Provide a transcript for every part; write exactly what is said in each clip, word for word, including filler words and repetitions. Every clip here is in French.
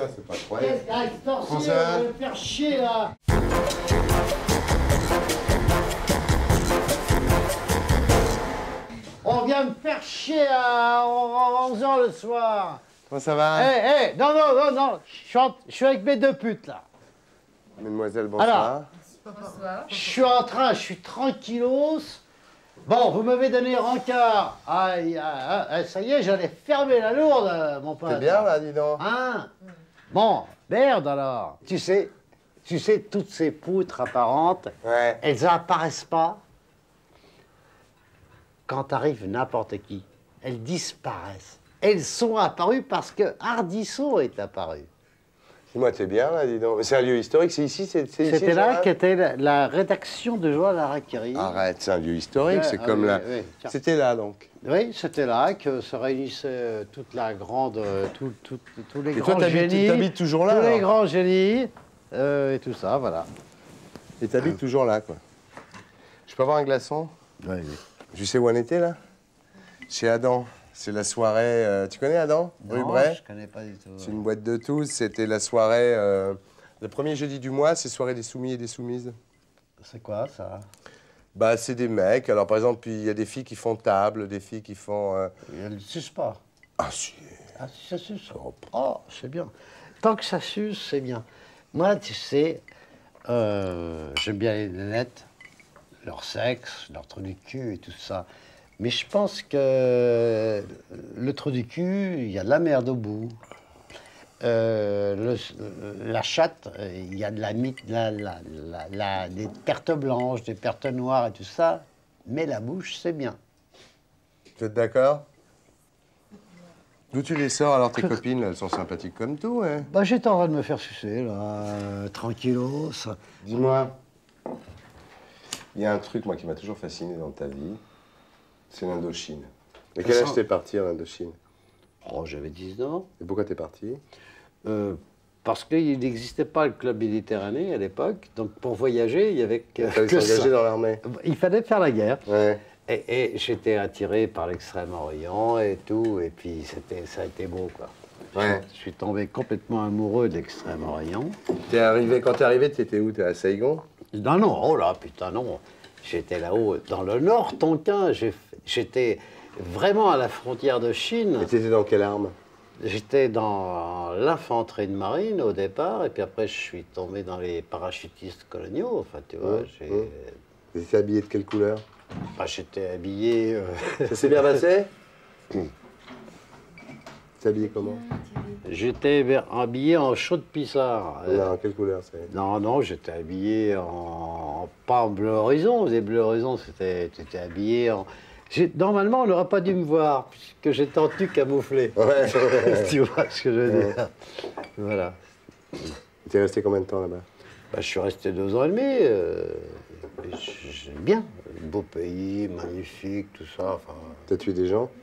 ça, c'est pas croyable. Comment ça va? Je vais me faire chier, là. On vient me faire chier à onze heures le soir. Comment ça va? Hé, hey, hé, hey, non, non, non, non, je suis, en, je suis avec mes deux putes, là. Mademoiselle, bonsoir. Alors, bonsoir. Je suis en train, je suis tranquillos. Bon, vous m'avez donné rencard. Aïe, aïe, aïe, ça y est, j'allais fermer la lourde, mon pote. T'es bien, là, dis donc. Hein? Bon, merde, alors. Tu sais, tu sais, toutes ces poutres apparentes, ouais. Elles apparaissent pas quand arrive n'importe qui. Elles disparaissent. Elles sont apparues parce que Ardisson est apparu. Dis-moi, t'es bien, là, dis donc. C'est un lieu historique, c'est ici, c'est ici. C'était là qu'était la, la rédaction de Joël Harakiri. Arrête, c'est un lieu historique, ouais, c'est ah, comme oui, là. Oui, c'était là, donc. Oui, c'était là que se réunissait toute la grande, tout, tout, tous les et grands toi, génies. T'habites toujours là, Tous alors. les grands génies euh, et tout ça, voilà. Et t'habites toujours là, quoi. Je peux avoir un glaçon? Oui, oui. Tu sais où on était, là? Chez Adam. C'est la soirée... Euh, tu connais Adam? Rue Bray? Je connais pas du tout. C'est une boîte de tous. C'était la soirée... Euh, le premier jeudi du mois, c'est soirée des soumis et des soumises. C'est quoi, ça? Bah, c'est des mecs. Alors, par exemple, il y a des filles qui font table, des filles qui font... Euh... Elles ne sucent pas. Ah, si. Ah, si, ça suce. Oh, oh c'est bien. Tant que ça suce, c'est bien. Moi, tu sais, euh, j'aime bien les nénettes, leur sexe, leur trou du cul et tout ça. Mais je pense que le trou du cul, il y a de la merde au bout. Euh, le, la chatte, il y a de la, la, la, la, la, des pertes blanches, des pertes noires et tout ça. Mais la bouche, c'est bien. Vous êtes d'accord? D'où tu les sors, alors, tes copines, là, elles sont sympathiques comme tout, hein? Bah, j'étais en train de me faire sucer, là, euh, tranquillos. Dis-moi, il y a un truc, moi, qui m'a toujours fasciné dans ta vie, c'est l'Indochine. Mais quel âge t'es parti en Indochine? Oh, j'avais dix ans. Et pourquoi t'es parti? euh, Parce qu'il n'existait pas le club Méditerranée à l'époque, donc pour voyager, il y avait que, il fallait que s'engager ça. dans l'armée. Il fallait faire la guerre. Ouais. Et, et j'étais attiré par l'Extrême-Orient et tout, et puis c'était, ça a été beau, quoi. Ouais. Je, je suis tombé complètement amoureux de l'Extrême-Orient. T'es arrivé, quand t'es arrivé, t'étais où? T'es à Saigon? Non, non, oh là, putain, non. J'étais là-haut, dans le nord Tonkin, j'étais vraiment à la frontière de Chine. Et t'étais dans quelle arme? J'étais dans l'infanterie de marine au départ, et puis après je suis tombé dans les parachutistes coloniaux, enfin tu vois, mmh, j'ai... Mmh. T'étais habillé de quelle couleur? Bah, j'étais habillé... Euh... Ça s'est bien passé? T'es habillé comment? J'étais habillé en chaud de pissard. Non, quelle couleur c'est? Non, non, j'étais habillé en... pas en bleu horizon, les bleus horizons, c'était... T'étais habillé en... Normalement, on n'aurait pas dû me voir, puisque j'étais en tenue camouflée. Ouais, ouais. Tu vois ce que je veux ouais. dire? Voilà. T'es resté combien de temps là-bas? Bah, je suis resté deux ans et demi. Euh... J'aime bien. Beau pays, magnifique, tout ça. Enfin... T'as tué des gens?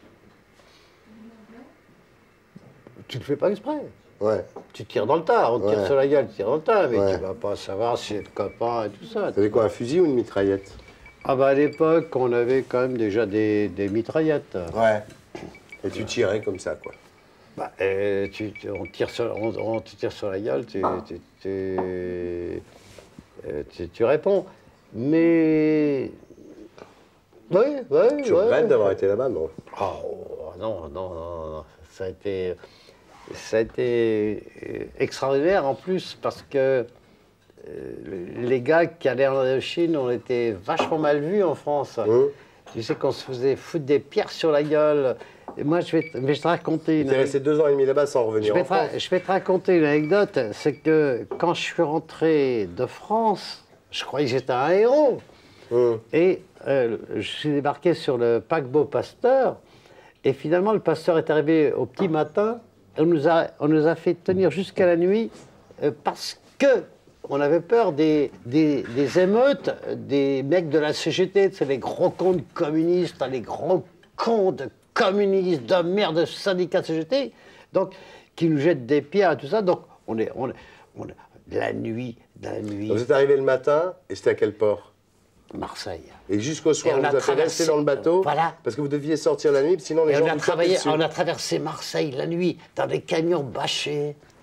Tu le fais pas exprès. Ouais. Tu tires dans le tas, on te tire ouais. sur la gueule, tu tires dans le tas, mais ouais. tu vas pas savoir si c'est le copain et tout ça. T'avais quoi, un fusil ou une mitraillette? Ah bah à l'époque, on avait quand même déjà des, des mitraillettes. Ouais. Et tu tirais comme ça, quoi. Bah, et tu, tu, on, tire sur, on, on te tire sur la gueule, tu, tu, tu, tu, tu réponds. Mais... Oui, oui, Tu ouais. regrettes d'avoir été là-bas, non? Oh, non, non, non, non. Ça a été, ça a été extraordinaire en plus parce que les gars qui allaient en Indochine, on était vachement mal vus en France. Mmh. Tu sais qu'on se faisait foutre des pierres sur la gueule. Et moi, je vais te, mais je te raconter... Tu es resté deux ans et demi là-bas sans revenir je en France. Je vais te raconter une anecdote. C'est que quand je suis rentré de France, je croyais que j'étais un héros. Mmh. Et euh, je suis débarqué sur le paquebot Pasteur. Et finalement, le Pasteur est arrivé au petit matin. On nous a, on nous a fait tenir jusqu'à la nuit euh, parce que on avait peur des, des, des émeutes, des mecs de la C G T, c'est les gros cons de communistes, les gros cons de communistes, de merde, de syndicats de C G T, donc, qui nous jettent des pierres et tout ça. Donc, on est, on est, on est la nuit, la nuit. Donc vous êtes arrivé le matin, et c'était à quel port? Marseille. Et jusqu'au soir, et on, on vous a fait rester dans le bateau, voilà. Parce que vous deviez sortir la nuit, sinon les et gens on a vous travaillé, dessus. On a traversé Marseille la nuit, dans des camions bâchés.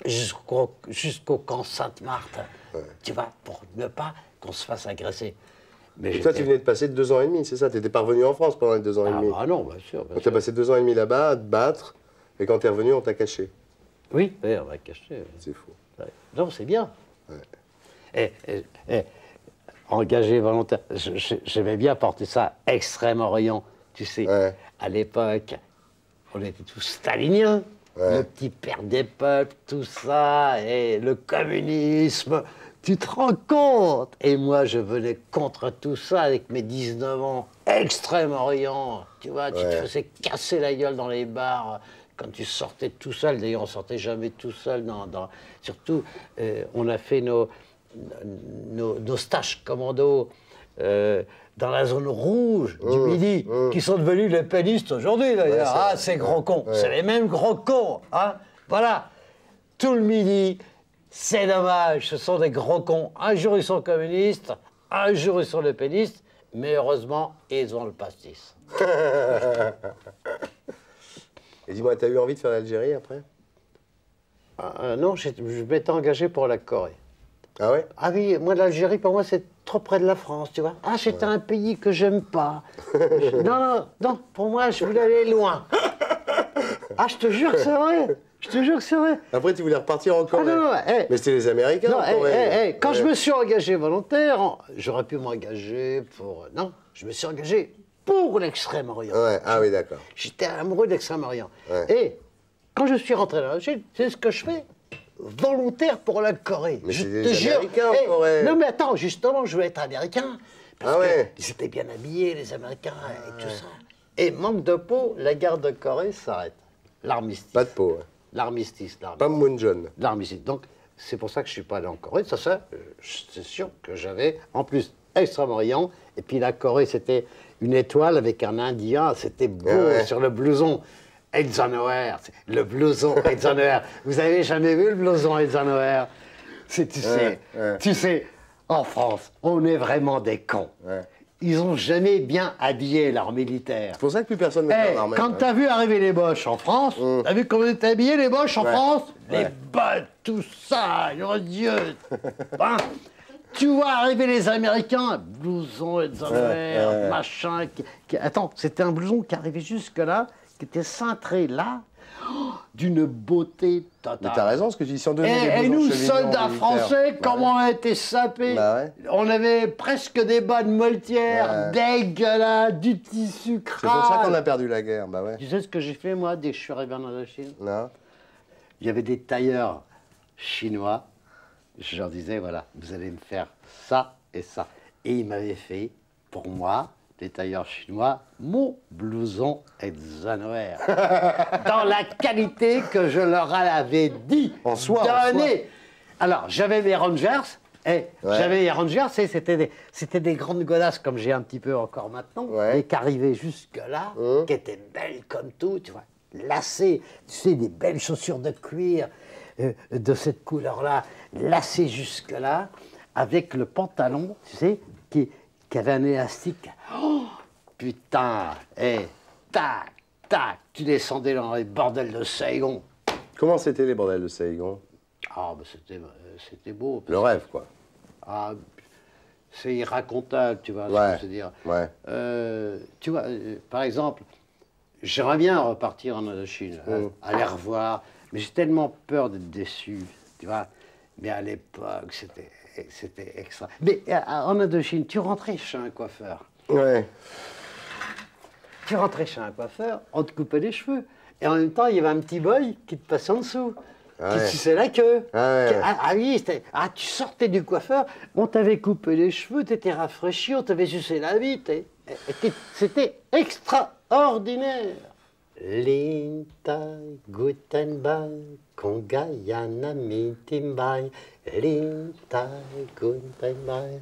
jusqu'au jusqu'au camp Sainte-Marthe, ouais. tu vois, pour ne pas qu'on se fasse agresser. Mais et toi, tu venais de passer deux ans et demi, c'est ça? Tu n'étais pas revenu en France pendant les deux ans ah, et demi? Ah non, bien sûr. Tu as passé deux ans et demi là-bas à te battre, et quand tu es revenu, on t'a caché. Oui, oui, on m'a caché. C'est fou. Ouais. Non, c'est bien. Ouais. Et, et, et, engagé volontaire, j'aimais bien porter ça, Extrême-Orient. Tu sais, ouais. à l'époque, on était tous staliniens. Ouais. Le petit père des peuples, tout ça, et le communisme, tu te rends compte? Et moi, je venais contre tout ça avec mes dix-neuf ans, Extrême-Orient, tu vois, tu ouais. te faisais casser la gueule dans les bars quand tu sortais tout seul. D'ailleurs, on sortait jamais tout seul, dans, dans, surtout, euh, on a fait nos, nos, nos stages commando euh, dans la zone rouge du mmh, Midi, mmh. qui sont devenus les pénistes aujourd'hui, d'ailleurs. Ouais, ah, ces gros cons, ouais. c'est les mêmes gros cons, hein. Voilà, tout le Midi, c'est dommage, ce sont des gros cons. Un jour, ils sont communistes, un jour, ils sont les pénistes, mais heureusement, ils ont le pastis. Et dis-moi, t'as eu envie de faire l'Algérie après? euh, Non, je m'étais engagé pour la Corée. Ah ouais? Ah oui, moi, l'Algérie, pour moi, c'est trop près de la France, tu vois. Ah, c'était ouais. un pays que j'aime pas. non, non, non, pour moi, je voulais aller loin. Ah, je te jure que c'est vrai. Je te jure que c'est vrai. Après, tu voulais repartir en Corée. Ah, non, non, hey, mais c'était les Américains non, en Corée. Hey, hey, hey, quand ouais. je me suis engagé volontaire, j'aurais pu m'engager pour... Non, je me suis engagé pour l'Extrême-Orient. Ouais. Ah oui, d'accord. J'étais amoureux de l'Extrême-Orient. Ouais. Et quand je suis rentré dans la Chine, c'est ce que je fais. Volontaire pour la Corée. Mais je c'est te des jure. Américains en hey, Corée. Non mais attends, justement, je voulais être américain. Parce ah ouais. qu'ils étaient bien habillés, les Américains, ah et tout ouais. ça. Et manque de peau, la guerre de Corée s'arrête. L'armistice. Pas de peau. Ouais. L'armistice. Pas Moon-John. L'armistice. Donc, c'est pour ça que je ne suis pas allé en Corée. Ça, ça c'est sûr que j'avais, en plus, Extrême-Orient. Et puis la Corée, c'était une étoile avec un Indien. C'était beau ah ouais. sur le blouson. Eisenhower, le blouson Eisenhower. Vous avez jamais vu le blouson Eisenhower? C'est, tu sais, ouais, ouais. tu sais, en France, on est vraiment des cons. Ouais. Ils ont jamais bien habillé leurs militaires. C'est pour ça que plus personne ne hey, fait l'armée. Quand hein. t'as vu arriver les Boches en France, mmh. t'as vu comment ils étaient habillés les Boches en ouais. France? Les ouais. bottes, tout ça, oh Dieu. hein Tu vois arriver les Américains, blouson Eisenhower, ouais, ouais. machin. Qui, qui... Attends, c'était un blouson qui arrivait jusque-là, qui était cintré là, oh, d'une beauté totale. Mais t'as raison, ce que tu dis, si on donnait et, des et nous, soldats français, bah comment ouais. on a été sapés. Bah ouais. On avait presque des bas de moltière, ouais. dégueulasse, du tissu crade. C'est pour ça qu'on a perdu la guerre, bah ouais. Tu sais ce que j'ai fait, moi, dès que je suis arrivé en Indochine? Non. Il y avait des tailleurs chinois. Je leur disais, voilà, vous allez me faire ça et ça. Et ils m'avaient fait, pour moi, les tailleurs chinois, mon blouson Eisenhower. Dans la qualité que je leur avais dit. En soi, donner. En soi. Alors, j'avais mes Rangers. Et ouais. J'avais les Rangers, c'était des, c'était des grandes godasses, comme j'ai un petit peu encore maintenant, ouais. et qui arrivaient jusque-là, mmh. qui étaient belles comme tout, tu vois, lacées, tu sais, des belles chaussures de cuir euh, de cette couleur-là, lacées jusque-là, avec le pantalon, tu sais, qui, qui avait un élastique. Oh, putain, et hey, tac, tac, tu descendais dans les bordels de Saigon. Comment c'était les bordels de Saigon? Ah, ben c'était, c'était beau. Le rêve, quoi. Ah, c'est irracontable, tu vois, ouais. ce que je veux dire. Ouais. Euh, tu vois, euh, par exemple, j'aimerais bien repartir en Indochine, mmh. hein, aller revoir, mais j'ai tellement peur d'être déçu, tu vois. Mais à l'époque, c'était, c'était extra. Mais en Indochine, tu rentrais chez un coiffeur. Ouais. Tu rentrais chez un coiffeur, on te coupait les cheveux. Et en même temps, il y avait un petit boy qui te passait en dessous. Ah ouais. Qui suçait la queue. Ah, ouais. ah, ah oui, ah, tu sortais du coiffeur, on t'avait coupé les cheveux, t'étais rafraîchi, on t'avait sucé la bite. C'était extraordinaire. Linta Gutenberg, Kongayana Mitimbai. Linta Gutenberg,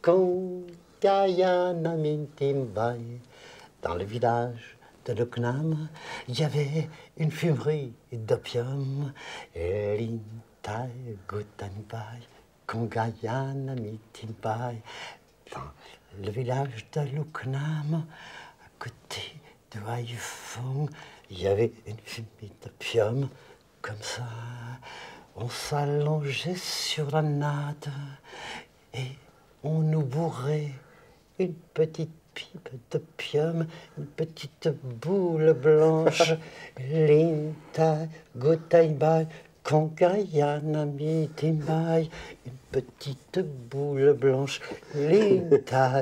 Kongayana Mitimbai. Dans le village de Lucknow, il y avait une fumerie d'opium. Linta Gutenberg, Kongayana Mitimbai. Dans le village de Lucknow, à côté de Haïphong, il y avait une fumée d'opium, comme ça. On s'allongeait sur la natte et on nous bourrait une petite pipe de pium, une petite boule blanche. Linta, gotaïbai, kongayana mitimbai, une petite boule blanche. Linta,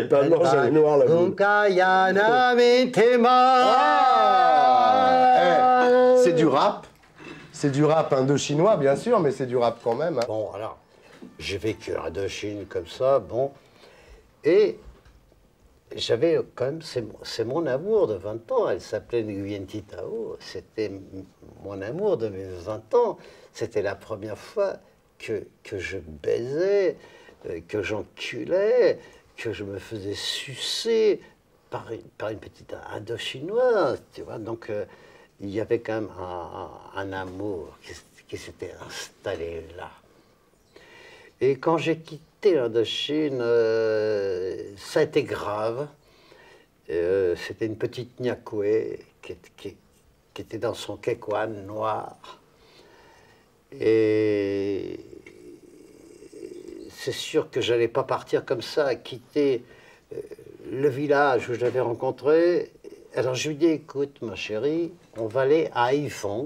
kongayana mitimbai. C'est du rap. C'est du rap indo-chinois, bien sûr, mais c'est du rap quand même. Hein. Bon, alors, j'ai vécu en Indochine comme ça, bon. Et j'avais quand même, c'est mon amour de vingt ans, elle s'appelait Nguyen Thi Tao, c'était mon amour de mes vingt ans. C'était la première fois que, que je baisais, que j'enculais, que je me faisais sucer par une, par une petite Indochinoise, tu vois. Donc, euh, il y avait quand même un, un, un amour qui, qui s'était installé là. Et quand j'ai quitté l'Indochine, euh, ça a été grave. Euh, C'était une petite Nyakwe qui, qui, qui était dans son kekwan noir. Et c'est sûr que je n'allais pas partir comme ça, quitter euh, le village où je l'avais rencontré. Alors je lui dis, écoute ma chérie, on va aller à Haiphong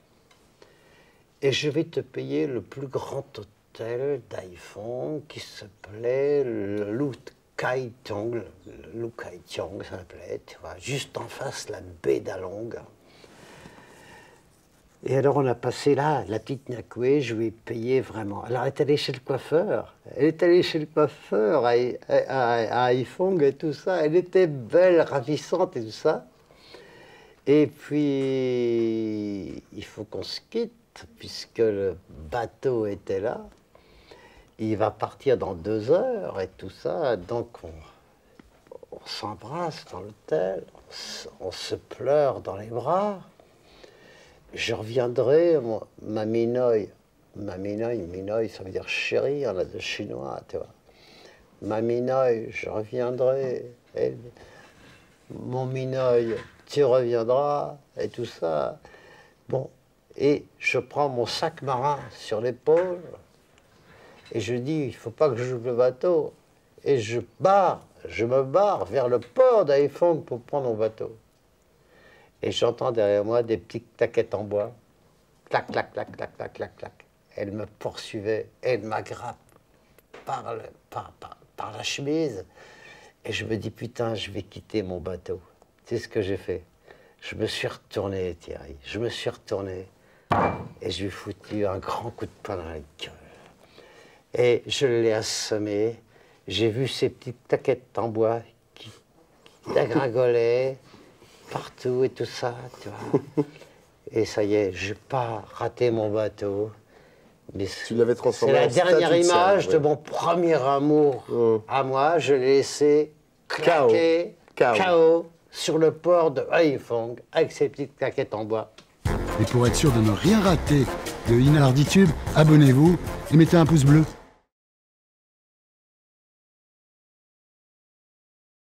et je vais te payer le plus grand hôtel d'Haiphong qui s'appelait le Lu Kai Tiong, le Lu Kai Tiong ça s'appelait, tu vois, juste en face la baie d'Along. Et alors on a passé là, la petite Nyakwe, je lui ai payé vraiment. Alors elle est allée chez le coiffeur, elle est allée chez le coiffeur à, à, à Haiphong et tout ça, elle était belle, ravissante et tout ça. Et puis, il faut qu'on se quitte, puisque le bateau était là. Il va partir dans deux heures et tout ça, donc on, on s'embrasse dans l'hôtel, on, on se pleure dans les bras. Je reviendrai, moi, ma minoï, ma minoï, minoï, ça veut dire chérie, on a de chinois, tu vois. Ma minoï, je reviendrai, et mon minoï, tu reviendras, et tout ça. Bon, et je prends mon sac marin sur l'épaule, et je dis, il ne faut pas que je joue le bateau. Et je barre, je me barre vers le port d'Haiphong pour prendre mon bateau. Et j'entends derrière moi des petites taquettes en bois. Clac, clac, clac, clac, clac, clac, clac. Elle me poursuivait, elle m'aggrappe par, le, par, par, par la chemise. Et je me dis, putain, je vais quitter mon bateau. C'est ce que j'ai fait. Je me suis retourné, Thierry. Je me suis retourné. Et je lui ai foutu un grand coup de poing dans la gueule. Et je l'ai assommé. J'ai vu ces petites taquettes en bois qui, qui dégringolaient partout et tout ça, tu vois. Et ça y est, j'ai pas raté mon bateau. Mais tu l'avais transformé en C'est la dernière image de, de mon premier amour mmh. à moi. Je l'ai laissé claquer, K O sur le port de Haiphong avec ses petites claquettes en bois. Et pour être sûr de ne rien rater de Inarditube, abonnez-vous et mettez un pouce bleu.